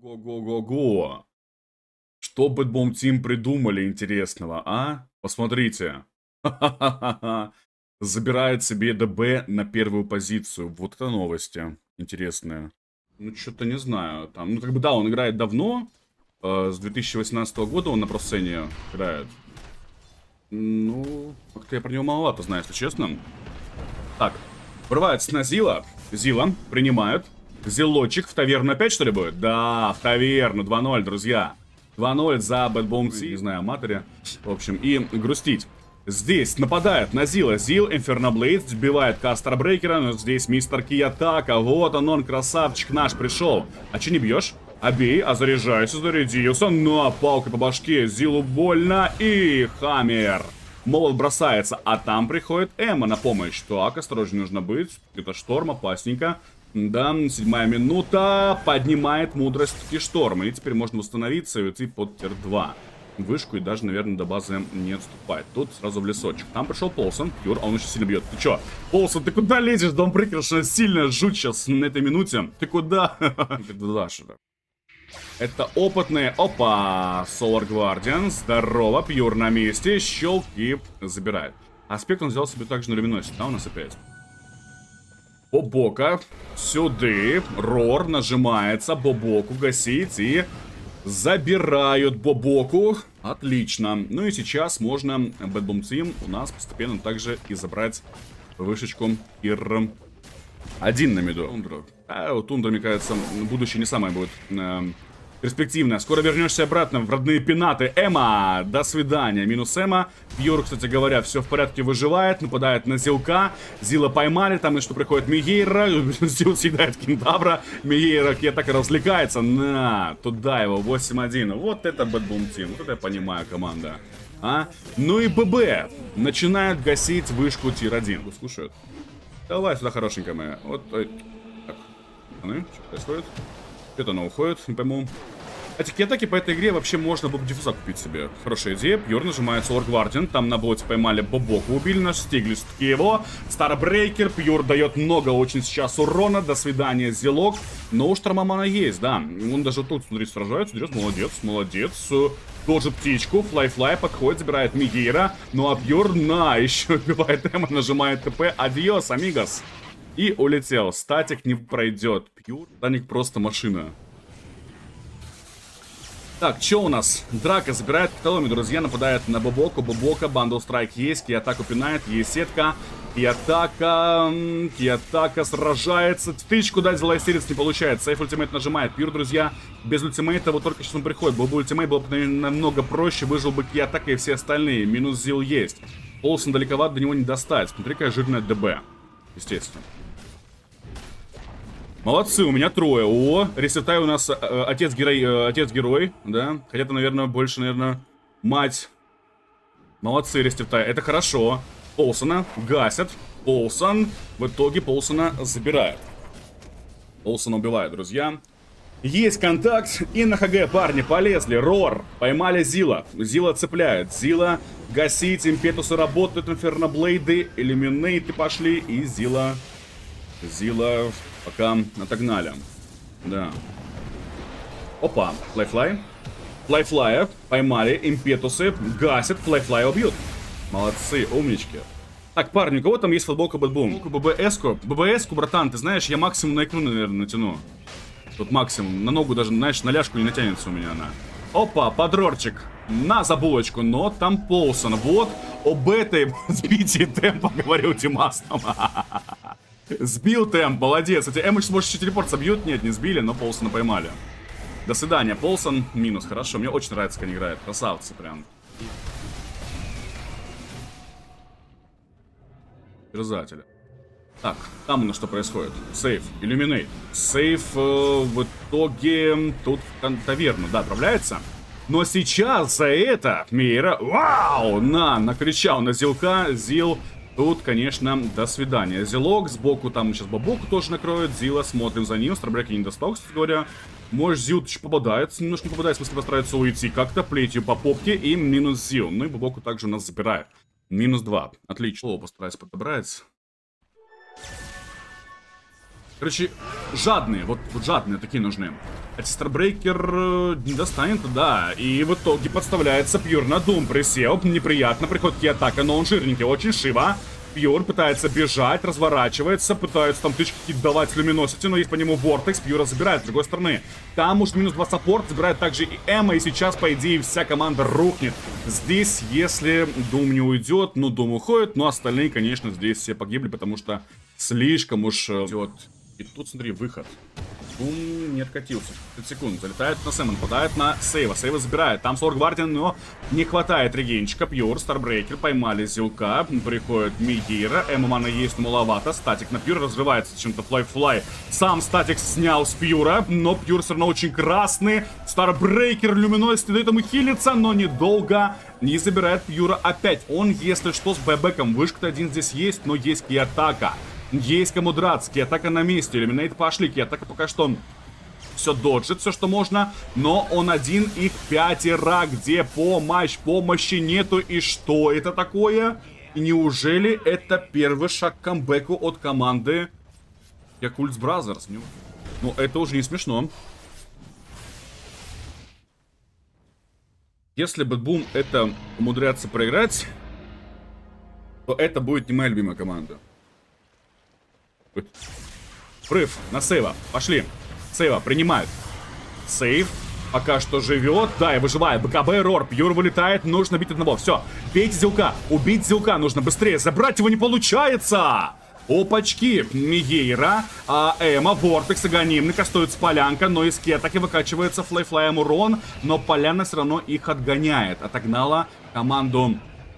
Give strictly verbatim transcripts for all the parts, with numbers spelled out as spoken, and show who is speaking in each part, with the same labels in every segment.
Speaker 1: Го-го-го-го. Что Bad Bomb Team придумали интересного, а? Посмотрите. Забирает себе ДБ на первую позицию. Вот это новости интересные. Ну, что-то не знаю. Там, ну, как бы, да, он играет давно. Э, с две тысячи восемнадцатого года он на просцене играет. Ну, как-то я про него маловато знаю, если честно. Так, врывается на Зила. Зила принимают. Зилочек в таверну опять, что ли, будет? Да, в таверну. два ноль, друзья. два ноль за Bad Bomb Team. Не знаю, аматоре. В общем, и грустить. Здесь нападает на Зила. Зил, Inferno Blade, сбивает Кастер Брейкера. Но здесь мистер Киятака. Вот он, он, красавчик наш, пришел. А че не бьешь? А бей, а заряжайся, зарядился. На палкой по башке. Зилу больно. И Хаммер. Молот бросается, а там приходит Эмма на помощь. Так, осторожнее нужно быть. Это шторм, опасненько. Да, седьмая минута. Поднимает мудрость и шторм. И теперь можно восстановиться и уйти под тир два. Вышку и даже, наверное, до базы не отступать. Тут сразу в лесочек. Там пришел Полсон. Пьюр, а он очень сильно бьет. Ты чё? Полсон, ты куда лезешь? Дом Прикрышно сильно жуть сейчас на этой минуте. Ты куда? Куда сюда? Это опытные. Опа! Solar Guardian. Здорово. Пьюр на месте. Щелки забирает. Аспект он взял себе также на люминосит. Да, у нас опять. Бобока. Сюда. Рор нажимается. Бобоку гасить. И забирают Бобоку. Отлично. Ну и сейчас можно Bad Bomb Team у нас постепенно также и забрать вышечку Ир один на миду. Тундра. А у Тундры, мне кажется, будущее не самое будет э, перспективное. Скоро вернешься обратно в родные пенаты. Эмма, до свидания. Минус Эмма. Пьюр, кстати говоря, все в порядке, выживает. Нападает на Зилка. Зила поймали. Там и что приходит Мегейра. Зил съедает Кентавра. Мегейра так и развлекается. На, туда его. восемь один. Вот это Bad Bomb Team. Вот это я понимаю, команда. А? Ну и ББ. Начинают гасить вышку тир один. Слушают. Давай сюда, хорошенькая моя. Вот. Ой. Так. Ну, что происходит? Где-то она уходит, не пойму. А такие атаки по этой игре вообще можно было бы диффуза купить себе. Хорошая идея. Пьюр нажимает Solar Guardian. Там на боте поймали Бобоку. Убили наш Стиглис. Его. Старбрейкер. Пьюр дает много очень сейчас урона. До свидания, Зилок. Но у Штормомана есть, да. Он даже тут, смотри, сражается. Идет. Молодец, молодец. Тоже птичку. Флай-флай подходит, забирает Мегейра. Ну а Пьюр на еще убивает Эмма. Нажимает ТП. Адьос, амигос. И улетел. Статик не пройдет. Пьюр. Статик просто машина. Так, что у нас? Драка забирает Каталоми, друзья, нападает на Бобоку. Бобока, бандл страйк есть, Киятаку пинает, есть сетка. Киятака, Киятака сражается. Тычку дать злоистерец не получает. Сейф ультимейт нажимает. Пьюр, друзья, без ультимейта вот только сейчас он приходит. Был бы ультимейт, было бы намного проще. Выжил бы Киятака и все остальные. Минус Зил есть. Полсон далековато, до него не достать. Смотри, какая жирная ДБ. Естественно. Молодцы, у меня трое. О, ресетай у нас э, отец-герой, э, отец-герой, да. Хотя-то, наверное, больше, наверное, мать. Молодцы, ресетай, это хорошо. Полсона гасят. Полсон, в итоге Полсона забирает. Полсона убивает, друзья. Есть контакт, и на ХГ парни полезли. Рор, поймали Зила. Зила цепляет. Зила гасить, импетусы работают, Inferno Blade, элиминейты пошли, и Зила... Зила пока отогнали. Да. Опа, флайфлай. Флайфлая поймали, импетусы гасят, флайфлая убьют. Молодцы, умнички. Так, парни, у кого там есть футболка Bad Bomb? ББС-ку, ББС-ку, братан, ты знаешь, я максимум на икру, наверное, натяну. Тут максимум, на ногу даже, знаешь, на ляжку не натянется у меня она. Опа, подрорчик. На забулочку, но там Полсон. Вот об этой сбитии темпа говорил Димастом. Сбил темп, молодец. Эти Эмыч, может, еще телепорт собьют? Нет, не сбили, но Полсона поймали. До свидания, Полсон. Минус, хорошо. Мне очень нравится, как они играют. Красавцы прям. Терзатели. Так, там у нас что происходит? Сейф, иллюминейт. Сейф э, в итоге тут в таверну, да, отправляется. Но сейчас за это Мейра, вау, на, накричал на Зилка. Зил... Тут, конечно, до свидания. Зилок, сбоку там сейчас Бобоку тоже накроет. Зила, смотрим за ним. Старбреки не достал, кстати говоря. Может, Зил чуть попадает. Немножко не попадает, в смысле постарается уйти как-то. Плетью по попке и минус Зил. Ну и Бобоку также у нас забирает. Минус два. Отлично. О, постараюсь подобрать. Короче, жадные. Вот, вот жадные такие нужны. Старбрейкер не достанет, да. И в итоге подставляется Пьюр на Дум. Присел, неприятно, приходит атака, но он жирненький, очень Шива. Пьюр пытается бежать, разворачивается, пытается там тычки какие-то давать люминосити, но есть по нему Вортекс, Пьюра забирает с другой стороны. Там уж минус два саппорт, забирает также и Эмма, и сейчас, по идее, вся команда рухнет. Здесь, если Дум не уйдет, ну, Дум уходит, но остальные, конечно, здесь все погибли, потому что слишком уж идет. И тут, смотри, выход. Дум не откатился. пятьдесят секунд. Залетает на Сэма, нападает на Сейва. Сейва забирает. Там Сор Гвардиан, но не хватает регенчика. Пьюр, Старбрейкер, поймали Зилка. Приходит Мигейра. Эммана есть, но маловато. Статик на Пьюр разрывается чем-то. Флай-флай. Сам Статик снял с Пьюра, но Пьюр все равно очень красный. Старбрейкер, Люминосити дает ему хилиться, но недолго. Не забирает Пьюра опять. Он, если что, с бэбэком. Вышка-то один здесь есть, но есть Киатака. Есть кому драться, Киатака на месте, Иллюминейт пошли, Киатака пока что все доджит, все что можно, но он один, их пятеро, где помощь, помощи нету, и что это такое? И неужели это первый шаг к камбэку от команды Yakult Brothers? Ну, это уже не смешно. Если Бэтбум это умудряется проиграть, то это будет не моя любимая команда. Прыв на Сейва. Пошли. Сейва принимает. Сейв пока что живет. Да, и выживает. БКБ, Рор. Пьюр вылетает. Нужно бить одного. Все. Бейте Зилка. Убить Зилка нужно быстрее. Забрать его не получается. Опачки. Мигейра. А Эма, Вортекс, Аганимный. Кастуется Полянка. Но из Кетаки выкачивается флейфлаем урон. Но Поляна все равно их отгоняет. Отогнала команду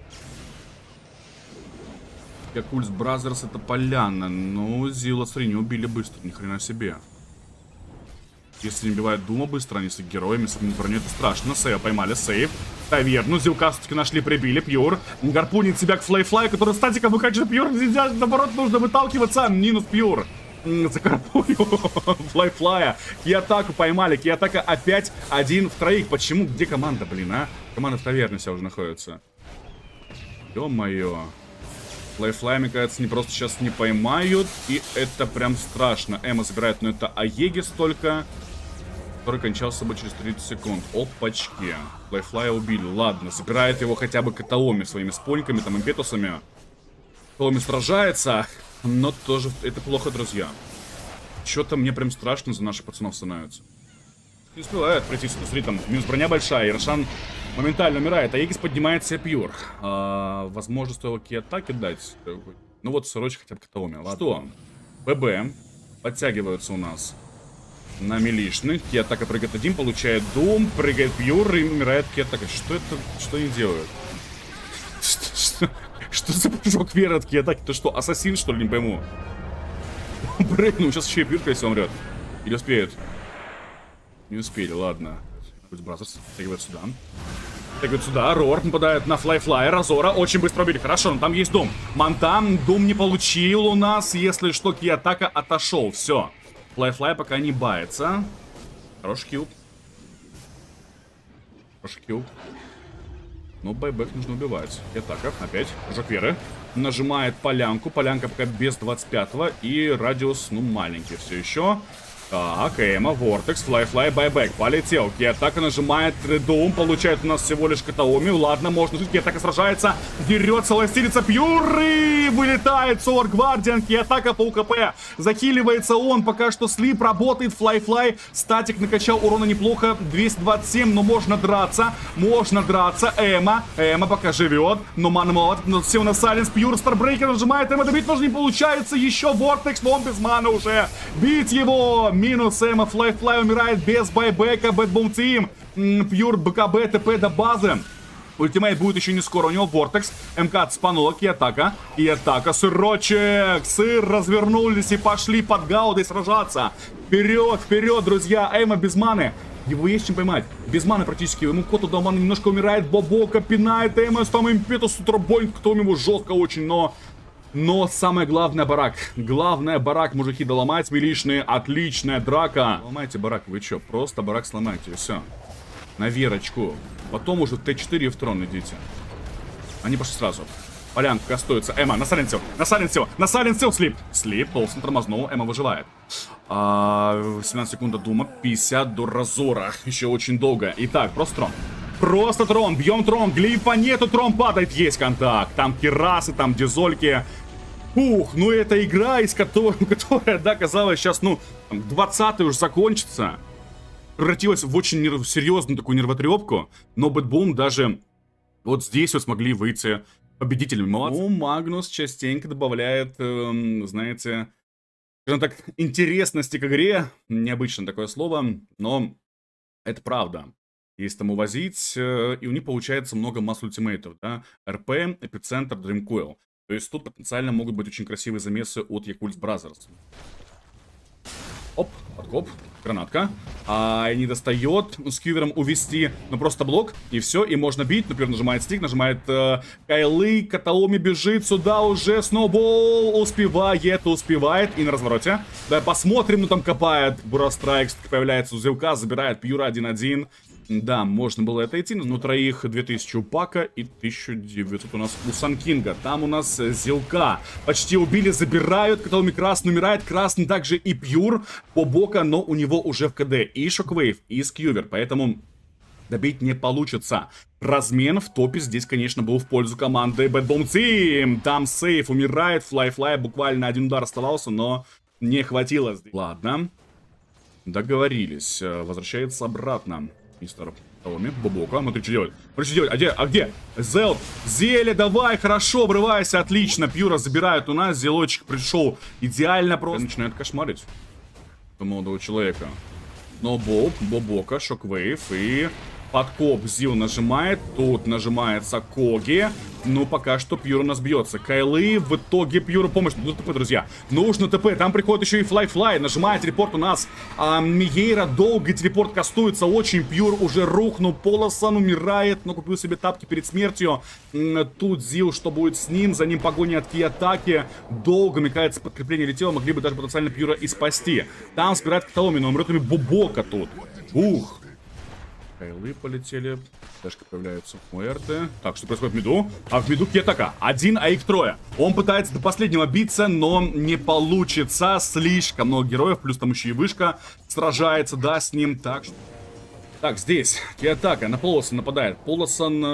Speaker 1: Yakult Brothers, это Поляна. Ну, Зила, смотри, не убили быстро, ни хрена себе. Если не убивают Дума быстро, они с героями, с броней, это страшно. Сейва поймали, сейв. Таверну, Зилка все-таки нашли, прибили, Пьюр. Гарпунит себя к Флейфлай, который статика выкачивает Пьюр. Наоборот, нужно выталкиваться. Минус Пьюр. За Гарпунью Флейфлая. Киатаку поймали. Киатака опять один в троих. Почему? Где команда, блин, а? Команда в таверне вся уже находится. Ё-моё. Флейфлай, мне кажется, не просто сейчас не поймают. И это прям страшно. Эмма забирает, но это Аегис только, который кончался бы через тридцать секунд. Опачки. Флейфлая убили. Ладно, забирает его хотя бы Катаоми своими споньками, там, импетусами. Катаоми сражается, но тоже это плохо, друзья. Что-то мне прям страшно за наших пацанов становится. Не успевает пройти сюда. Смотри, там минус броня большая, и Рошан моментально умирает. Аегис поднимает себе Пьюр. А, возможно, стоило Киатаки дать. Ну вот, сорочек хотя бы Катаоми. Ладно. Что? ББ. Подтягиваются у нас на милишный. Киатака прыгает один, получает Дум, прыгает Пьюр и умирает Киатака. Что это? Что они делают? Что, что, что за прыжок веры от Киатаки? Ты что, ассасин, что ли? Не пойму. Прыгнул, сейчас еще и Пьюр, если умрет. Или успеет? Не успели, ладно. Brothers тягивает сюда. Тягивает сюда. Рор нападает на Флайфлая. Разора очень быстро убили. Хорошо, но там есть Дум. Мантам Дум не получил у нас. Если что, Киатака отошел. Все. Флайфлай пока не бается. Хороший килл. Хороший килл. Но байбек нужно убивать. Киатака опять. Прыжок веры. Нажимает полянку. Полянка пока без двадцать пятого. И радиус, ну, маленький все еще. Так, Эма, Вортекс, Флайфлай, байбек. Полетел. Киатака нажимает Дум. Получает у нас всего лишь Катаоми. Ладно, можно жить. Киатака сражается. Дерется, ластилица Пьюры. Вылетает Сор Гвардиан. Киатака по УКП. Захиливается он. Пока что слип работает. Флайфлай. Статик накачал урона неплохо. двести двадцать семь, но можно драться. Можно драться. Эма. Эма пока живет. Но мана мало. Все у нас Сайленс. Пьюр, Старбрейкер нажимает. Эма добить тоже не получается. Еще Вортекс, но он без мана уже. Бить его. Минус Эма, Флайфлай умирает без байбека, Бэтбум Тим, Пьюр, БКБ, ТП до базы. Ультимейт будет еще не скоро, у него Вортекс, МК спанула, Киатака, Киатака, сырочек, сыр, развернулись и пошли под Гаудой сражаться. Вперед, вперед, друзья, Эма без маны. Его есть чем поймать. Без маны практически. Ему Коту дал ману, немножко умирает. Бобока пинает Эма, там импетус, утробой, кто ему жестко очень, но... Но самое главное, барак. Главное, барак, мужики, доломать милишные. Отличная драка. Ломайте барак, вы чё? Просто барак сломайте, и все. На верочку. Потом уже Т четыре в трон идите. Они пошли сразу. Полянка кастуется. Эмма, на сайленсил, на сайленсил, на сайленсил, слип. Слип, Толсон тормознул, Эмма выживает. А, семнадцать секунд до Дума, пятьдесят до Разора. Еще очень долго. Итак, просто трон. Просто трон, бьем трон, глифа нету, трон падает, есть контакт. Там кирасы, там дизольки. Ух, ну это игра, из которой, которая, да, казалось, сейчас, ну, двадцатый уже закончится. Превратилась в очень нерв... серьезную такую нервотрепку. Но Бэтбум даже вот здесь вот смогли выйти победителями. Молодцы. Ну, Магнус частенько добавляет, эм, знаете, скажем так, интересности к игре. Необычно такое слово, но это правда. Есть там увозить, э, и у них получается много масс-ультимейтов, да. РП, Эпицентр, Дримкоил. То есть тут потенциально могут быть очень красивые замесы от Якульс Бразерс. Оп, подкоп, гранатка. А не достает с кьювером увести, ну просто блок, и все, и можно бить. Например, нажимает стик, нажимает э, Кайлы, Катаоми бежит сюда уже, Сноубол успевает, успевает, и на развороте. Да, посмотрим, ну там копает, Бурастрайкс появляется у Зилка, забирает Пьюра один-один. Да, можно было это идти, но троих две тысячи у Пака и тысяча девятьсот у нас у Санкинга. Там у нас Зилка. Почти убили, забирают. Каталоми красный умирает. Красный также и Пьюр. Бобока, но у него уже в КД и Шоквейв, и Скьювер. Поэтому добить не получится. Размен в топе здесь, конечно, был в пользу команды Bad Bomb Team. Там сейф умирает. Флай-флай буквально один удар оставался, но не хватило. Ладно. Договорились. Возвращается обратно. Мистер Катаоми, Бобока, смотри, что делать. Смотри, что делать. А где? А где? Зел, Зеле, давай, хорошо, врывайся, отлично. Пьюра забирают у нас, Зелочек пришел идеально просто. Начинает кошмарить молодого человека. Но Боб, Бобока, Шоквейв и подкоп. Зил нажимает, тут нажимается Коги. Ну, пока что Пьюр у нас бьется. Кайлы, в итоге Пьюру помощь. Ну, ТП, друзья. Нужно ТП. Там приходит еще и Флай-Флай. Нажимает телепорт у нас. А, Миейра долго телепорт кастуется очень. Пьюр уже рухнул. Полосан умирает, но купил себе тапки перед смертью. Тут Зил, что будет с ним? За ним погоня от Ки-атаки. Долго, мне кажется, подкрепление летело. Могли бы даже потенциально Пьюра и спасти. Там собирает Каталоми, но умрет Бобока тут. Ух. Кайлы полетели. Дашка появляются Муэрте. Так, что происходит в миду? А в миду Кетака. Один АИК трое. Он пытается до последнего биться, но не получится. Слишком много героев. Плюс там еще и вышка сражается, да, с ним. Так, так здесь Кетака на Полосан нападает. Полосан...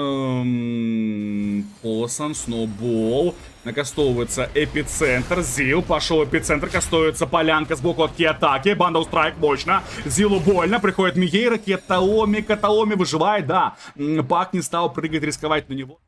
Speaker 1: Эм... Полосан, Сноубол. Накастовывается Эпицентр. Зил пошел Эпицентр. Кастуется полянка сбоку от Ки-атаки. Бандл страйк мощно. Зилу больно. Приходит Миейра. Катаоми. Катаоми выживает, да. Пак не стал прыгать, рисковать на него.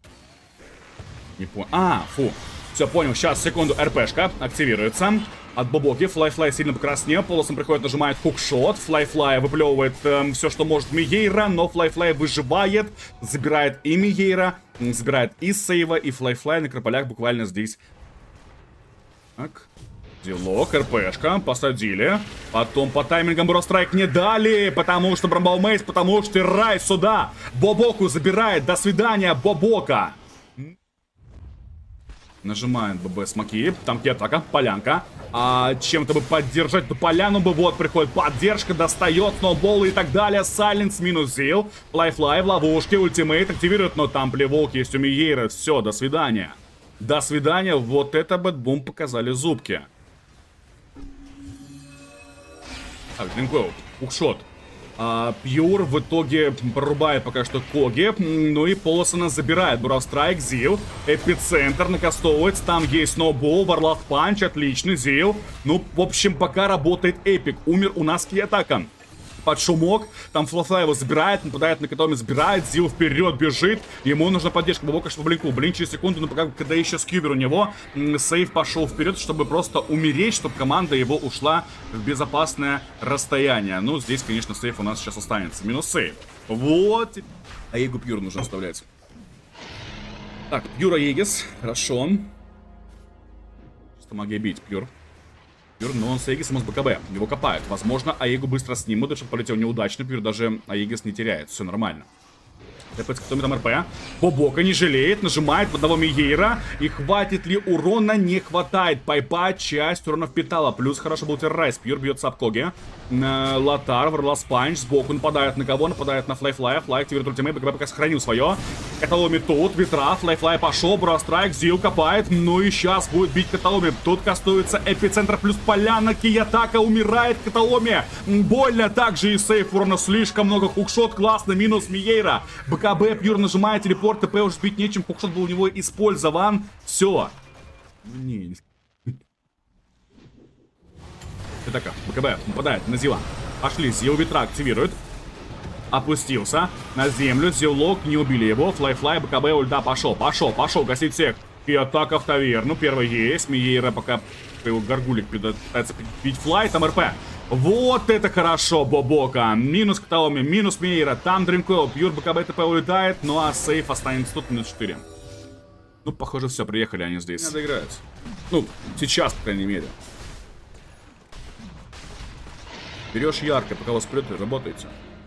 Speaker 1: Не понял. А, фу. Все, понял. Сейчас, секунду. РПшка активируется. От Бобоки. Флай-флай сильно покраснел. Полосом приходит, нажимает хукшот. Флай-флай выплевывает эм, все, что может Миейра. Но Флай-флай выживает. Забирает и Миейра. Забирает и сейва, и Флай-флай. На Крополях буквально здесь. Так. Делок, РПшка. Посадили. Потом по таймингам Бурастрайк не дали. Потому что Брамбал Мейс, потому что Рай сюда. Бобоку забирает. До свидания, Бобока. Нажимает ББ смоки. Там Ки-атака, полянка. А чем-то бы поддержать эту поляну бы. Вот приходит поддержка, достает сноуболы и так далее. Сайленс минус Зил. Флай-флай в ловушке, ультимейт активирует, но там плевок есть у Миейра. Все, до свидания. До свидания. Вот это Бэтбум показали зубки. Так, Дринкоу, хукшот. А, Пьюр в итоге прорубает пока что Коги. Ну и Полосона забирает. Бурастрайк, Зил. Эпицентр накастовывается. Там есть Сноубол, Варласт Панч. Отличный, Зил. Ну, в общем, пока работает Эпик. Умер у нас Ки-атака. Под шумок. Там Флай его забирает, нападает на Катаоми, забирает. Зил вперед бежит. Ему нужна поддержка. Бобока, что в блинку. Блин через секунду, но пока, когда еще Скьюбер у него. Сейв пошел вперед, чтобы просто умереть, чтобы команда его ушла в безопасное расстояние. Ну, здесь, конечно, сейв у нас сейчас останется. Минус сейв. Вот. А Егу Пьюр нужно оставлять. Так, Пьюра Егис. Хорошо. Чисто магия бить, Пьюр. Но он с Аегисом с БКБ. Его копают. Возможно, Аегу быстро снимут, потому что полетел неудачно. Пьюр даже Аегис не теряет. Все нормально. Тэпается кто там РП. Бобока не жалеет. Нажимает в одного Миейра. И хватит ли урона? Не хватает. Пайпа часть урона впитала. Плюс хорошо был террорайз. Пьюр бьется об Коги. э, Лотар, Варлас Панч сбоку нападает на кого? Нападает на Флайфлая. Флай активирует ультимейт, БКБ пока сохранил свое. Каталоми тут, ветра, Флайфлай пошел, Брострайк, Зил копает. Ну и сейчас будет бить Каталоми. Тут кастуется эпицентр плюс поляна. Киятака умирает, Каталоми. Больно, также и сейф урона слишком много. Хукшот классно, минус Миейра. БКБ Пьюр нажимает телепорт, ТП уже сбить нечем. Хукшот был у него использован. Все. Не, Киятака, БКБ нападает на Зила. Пошли, Зил ветра активирует. Опустился на землю, Зиллок, не убили его. Флайфлай, БКБ, ульта, пошел, пошел, пошел, гасить всех. И атака в таверну, первый есть. Миейра пока его горгулик пытается бить Флай, там РП. Вот это хорошо, Бобока. Минус Каталоми, минус Миейра, там Дримкойл, Пьюр, БКБ, ТП улетает, ну а сейф останется тут минус четыре. Ну, похоже, все, приехали они здесь. Надо играть. Ну, сейчас, по крайней мере. Берешь ярко, пока вас прет, и работаете.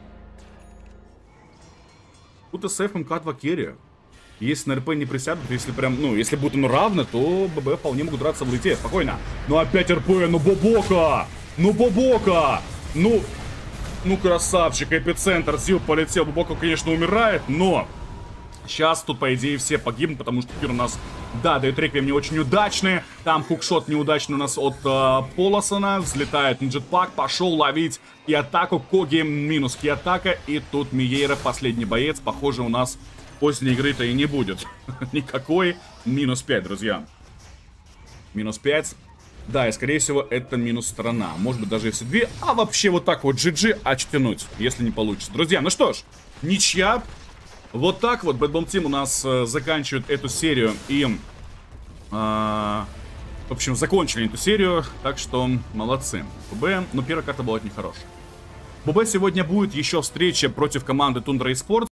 Speaker 1: Тут СФ МК два керри. Если на РП не присядут, если прям, ну, если будет оно равно, то ББ вполне могут драться в лите. Спокойно. Ну опять РП, ну Бобока! Ну Бобока! Ну, ну красавчик, эпицентр, Зил полетел. Бобока, конечно, умирает, но сейчас тут, по идее, все погибнут, потому что Пьюр у нас, да, дает реквием не очень удачные. Там хукшот неудачный у нас от э, Полосона. Взлетает на джетпак, пошел ловить и атаку. Коги минус Киятака. И тут Миейра, последний боец. Похоже, у нас после игры-то и не будет никакой. Минус пять, друзья. Минус пять. Да, и скорее всего это минус сторона. Может быть даже если две. А вообще вот так вот джи джи очтянуть, если не получится. Друзья, ну что ж, ничья. Вот так вот Bad Bomb Team у нас э, заканчивает эту серию. И, э, в общем, закончили эту серию. Так что молодцы. ББ, ну первая карта была очень хорошая. ББ сегодня будет еще встреча против команды Тундра Esports.